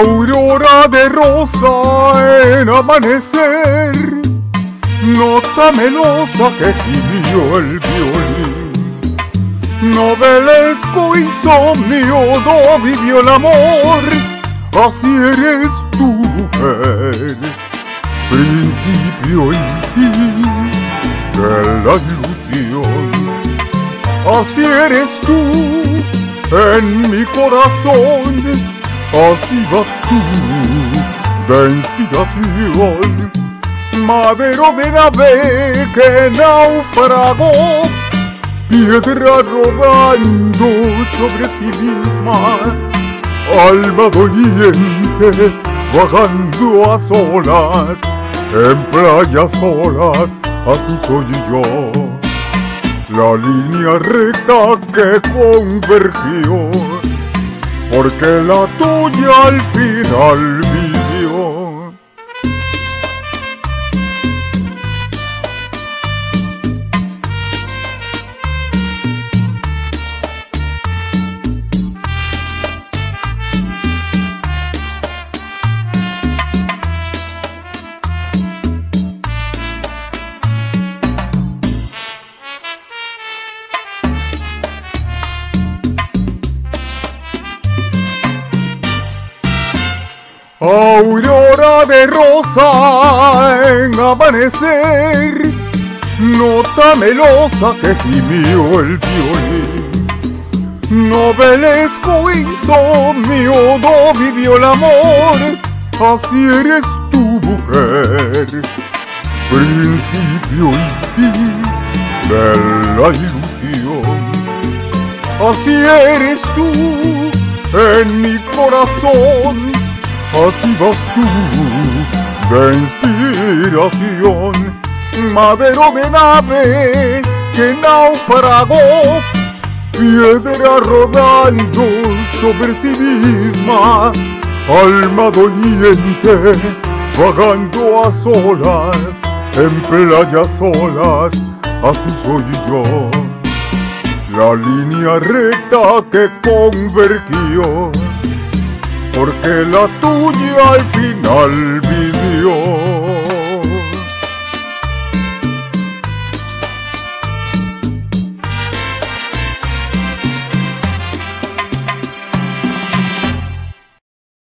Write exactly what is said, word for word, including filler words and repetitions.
Aurora de rosa en amanecer, nota melosa que gimió el violín. Novelesco insomnio no vivió el amor, así eres tú, mujer, principio y fin de la ilusión. Así eres tú en mi corazón, así vas tú de inspiración. Madero de nave que naufragó, piedra rodando sobre sí misma, alma doliente vagando a solas, en playas solas, así soy yo. La línea recta que convergió, porque la tuya al final vivió. Aurora de rosa en amanecer, nota melosa que gimió el violín. Novelesco insomnio no vivió el amor, así eres tú, mujer, principio y fin de la ilusión. Así eres tú en mi corazón, así vas tú de inspiración. Madero de nave que naufragó, piedra rodando sobre sí misma, alma doliente vagando a solas, en playas solas, así soy yo. La línea recta que convergió, porque la tuya al final vivió.